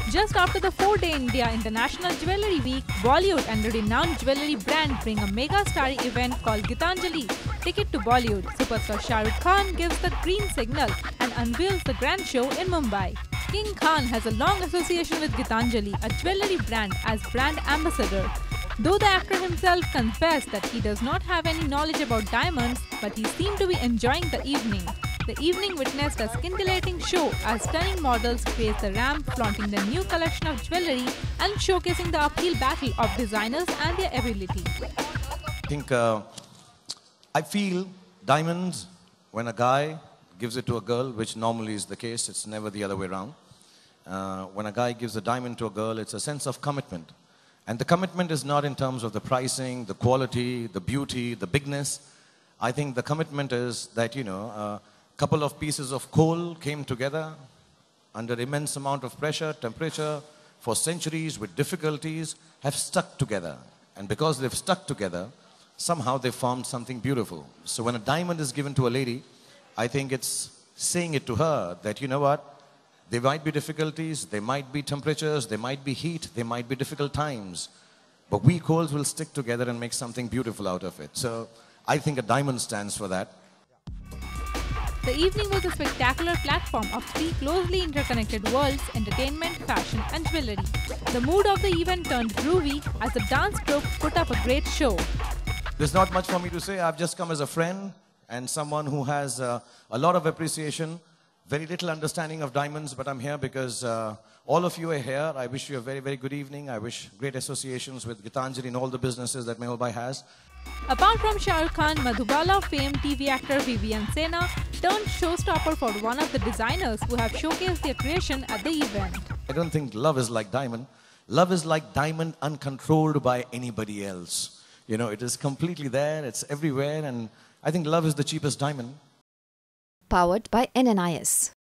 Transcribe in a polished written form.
Just after the 4-day India International Jewellery Week, Bollywood and the renowned jewellery brand bring a mega-starry event called Gitanjali, Ticket to Bollywood. Superstar Shah Rukh Khan gives the green signal and unveils the grand show in Mumbai. King Khan has a long association with Gitanjali, a jewellery brand, as brand ambassador. Though the actor himself confessed that he does not have any knowledge about diamonds, but he seemed to be enjoying the evening. The evening witnessed a scintillating show as stunning models graced the ramp, flaunting the new collection of jewellery and showcasing the uphill battle of designers and their ability. I feel diamonds, when a guy gives it to a girl, which normally is the case, it's never the other way around. When a guy gives a diamond to a girl, it's a sense of commitment. And the commitment is not in terms of the pricing, the quality, the beauty, the bigness. I think the commitment is that, a couple of pieces of coal came together under immense amount of pressure, temperature, for centuries with difficulties, have stuck together. And because they've stuck together, somehow they formed something beautiful. So when a diamond is given to a lady, I think it's saying it to her that, you know what, there might be difficulties, there might be temperatures, there might be heat, there might be difficult times, but we coals will stick together and make something beautiful out of it. So I think a diamond stands for that. The evening was a spectacular platform of three closely interconnected worlds: entertainment, fashion and jewellery. The mood of the event turned groovy as the dance troupe put up a great show. There's not much for me to say. I've just come as a friend and someone who has a lot of appreciation, very little understanding of diamonds, but I'm here because all of you are here. I wish you a very, very good evening. I wish great associations with Gitanjali and all the businesses that Mehul has. Apart from Shah Rukh Khan, Madhubala famed TV actor Vivian Sena turned showstopper for one of the designers who have showcased their creation at the event. I don't think love is like diamond. Love is like diamond uncontrolled by anybody else. It is completely there, it's everywhere, and I think love is the cheapest diamond. Powered by NNIS.